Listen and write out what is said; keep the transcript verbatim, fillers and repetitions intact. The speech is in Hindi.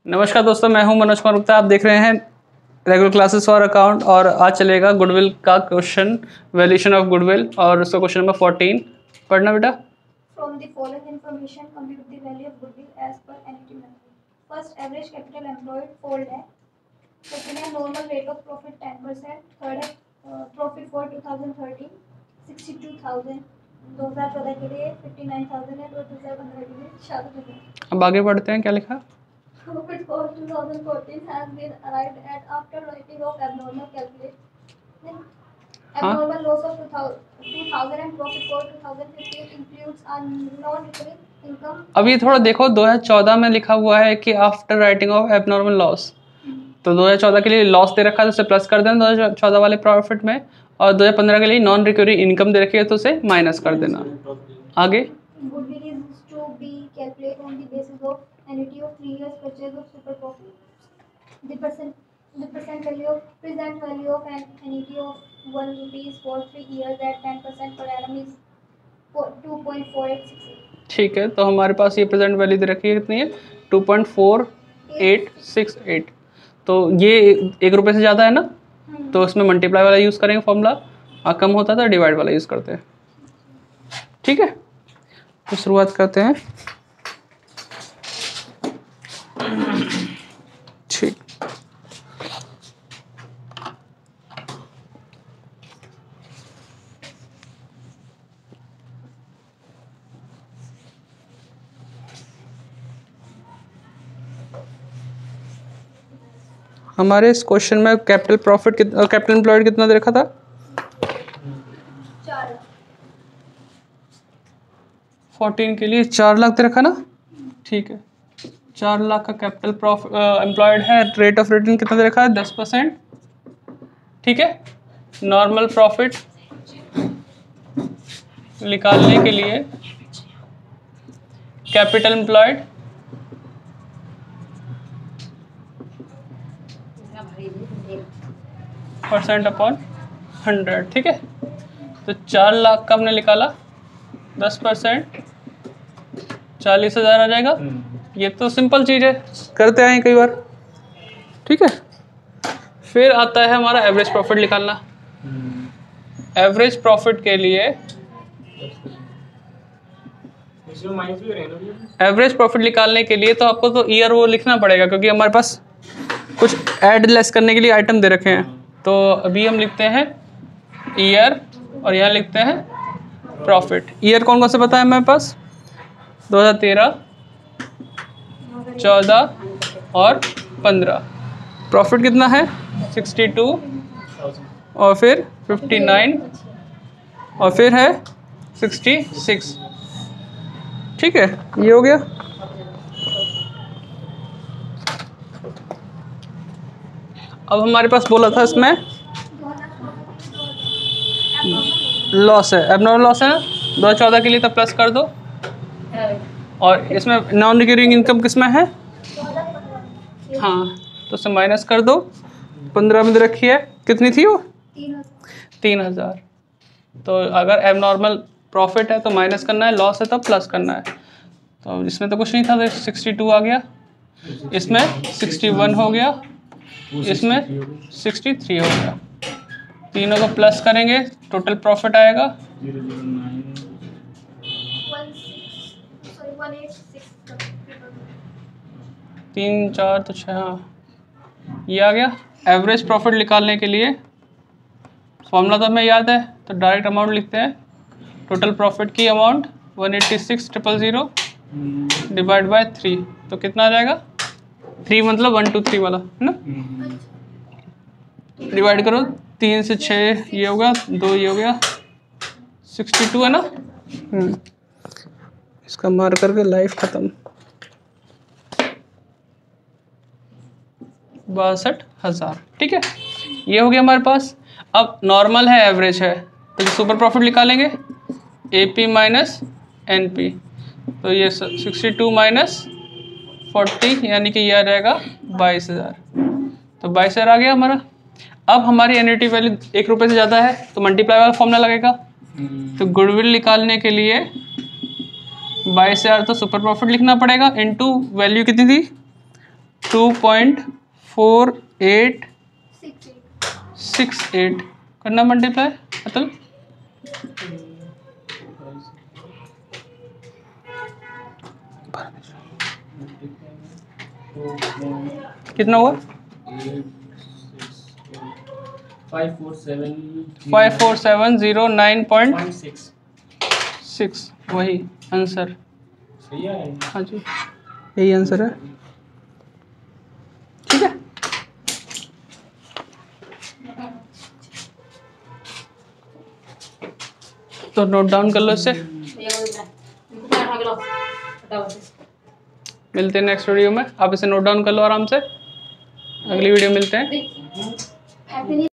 नमस्कार दोस्तों, मैं हूं मनोज कुमार गुप्ता। आप देख रहे हैं रेगुलर क्लासेस फॉर अकाउंट और आज चलेगा गुडविल का क्वेश्चन, वैल्यूएशन ऑफ गुडविल, और उसका क्वेश्चन नंबर फोर्टीन पढ़ना बेटा। From the following information, compute the value of goodwill as per annuity method. First, average capital employed four lakh. Second, है normal rate of profit ten percent. Third, है uh, profit for twenty thirteen sixty-two thousand. दो हज़ार चौदह के लिए fifty-nine thousand है, दो हज़ार पंद्रह के लिए छियासठ हज़ार। अब आगे बढ़ते हैं, क्या लिखा? Profit for twenty fourteen has been arrived at after writing of abnormal calculation. Abnormal loss of two thousand and profit for twenty fifteen includes a non-recurring income. अब ये थोड़ा देखो, दो हज़ार चौदह में लिखा हुआ है कि after writing off abnormal loss, तो दो हज़ार चौदह के लिए लॉस दे रखा है तो उसे प्लस कर देना दो हज़ार चौदह वाले प्रॉफिट में, और दो हज़ार पंद्रह के लिए नॉन रिकरिंग इनकम दे रखी है तो उसे माइनस कर देना। आगे Goodwill is to be calculated on the basis of annuity of three years purchase of super profit. The percent the percent value of present value of an annuity of one rupees for three years at ten percent per annum is two point four eight six eight. ठीक है, तो हमारे पास ये प्रेजेंट वैल्यू दे रखी है, कितनी है? Two point four eight six eight. तो ये एक रुपये से ज़्यादा है ना, तो उसमें मल्टीप्लाई वाला यूज़ करेंगे फॉर्मूला, और कम होता था डिवाइड वाला यूज़ करते हैं। ठीक है, तो शुरुआत करते हैं। ठीक, हमारे इस क्वेश्चन में कैपिटल प्रॉफिट कितना, कैपिटल एम्प्लॉयड कितना दे रखा था? फोर्टीन के लिए चार लाख दे रखा ना। ठीक है, चार लाख का कैपिटल प्रॉफिट एम्प्लॉयड है। रेट ऑफ रिटर्न कितना दे रखा है? दस परसेंट। ठीक है, नॉर्मल प्रॉफिट निकालने के लिए capital employed percent upon hundred. ठीक है, तो चार लाख का हमने निकाला, दस परसेंट चालीस हजार आ जाएगा। ये तो सिंपल चीज़ है, करते आए कई बार। ठीक है, फिर आता है हमारा एवरेज प्रॉफिट निकालना। एवरेज प्रॉफिट के लिए एवरेज प्रॉफिट निकालने के लिए तो आपको तो ईयर वो लिखना पड़ेगा, क्योंकि हमारे पास कुछ ऐड लेस करने के लिए आइटम दे रखे हैं। तो अभी हम लिखते हैं ईयर और यहाँ लिखते हैं प्रॉफिट। ईयर कौन कौन से पता है मेरे पास? दो हज़ार तेरह, चौदह और पंद्रह। प्रॉफिट कितना है? सिक्सटी टू, और फिर फिफ्टी नाइन, और फिर है सिक्सटी सिक्स। ठीक है, ये हो गया। अब हमारे पास बोला था इसमें लॉस है, एबनॉर्मल लॉस है ना, दो हज़ार चौदह के लिए तो प्लस कर दो, और इसमें नॉन रिकरिंग इनकम किस में है? हाँ, तो उससे माइनस कर दो। पंद्रह में रखी है, कितनी थी वो? तीन हज़ार। तो अगर एबनॉर्मल प्रॉफिट है तो माइनस करना है, लॉस है तो प्लस करना है। तो इसमें तो कुछ नहीं था, तो सिक्सटी टू आ गया, इसमें सिक्सटी वन हो गया, इसमें सिक्सटी थ्री हो गया। तीनों को प्लस करेंगे, टोटल प्रॉफिट आएगा तीन चार तो छः, हाँ ये आ गया। एवरेज प्रॉफिट निकालने के लिए फॉर्मूला तो हमें याद है, तो डायरेक्ट अमाउंट लिखते हैं। टोटल प्रॉफिट की amount one eighty six triple zero divide by three, तो कितना आ जाएगा? थ्री मतलब वन टू थ्री वाला है ना, डिवाइड करो। तीन से छः ये होगा, दो ये हो गया, सिक्सटी टू है ना। इसका मार करके लाइफ खत्म। बासठ हजार। ठीक है, ये हो गया हमारे पास। अब नॉर्मल है, एवरेज है, तो सुपर प्रॉफिट निकालेंगे, A P minus N P. तो ये सिक्सटी टू माइनस फोर्टी, यानी कि ये आ जाएगा बाईस हजार। तो बाईस हजार आ गया हमारा। अब हमारी एन्युटी वैल्यू एक रुपये से ज़्यादा है, तो मल्टीप्लाई वाला फॉर्मूला लगेगा। तो गुडविल निकालने के लिए बाईस हजार तो सुपर प्रॉफिट लिखना पड़ेगा, इनटू वैल्यू कितनी थी? Two point four eight six eight six eight करना मल्टीप्लाई अतुल। कितना हुआ? Five four seven five four seven zero nine point six six वही आंसर। सही है। हाँ जी यही आंसर है। ठीक है तो नोट डाउन कर लो इससे। मिलते हैं नेक्स्ट वीडियो में। आप इसे नोट डाउन कर लो आराम से। अगली वीडियो मिलते हैं।